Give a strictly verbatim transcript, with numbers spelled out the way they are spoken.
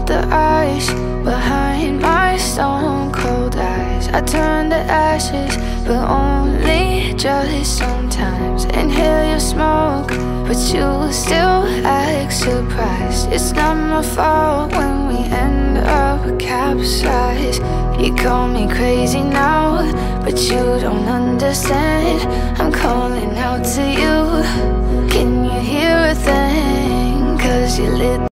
melt the ice behind my stone cold eyes. I turn to ashes, but only just sometimes. Inhale your smoke, but you still act surprised. It's not my fault when we end up capsized. You call me crazy now, but you don't understand. I'm calling out to you. Can you hear a thing? 'Cause you lit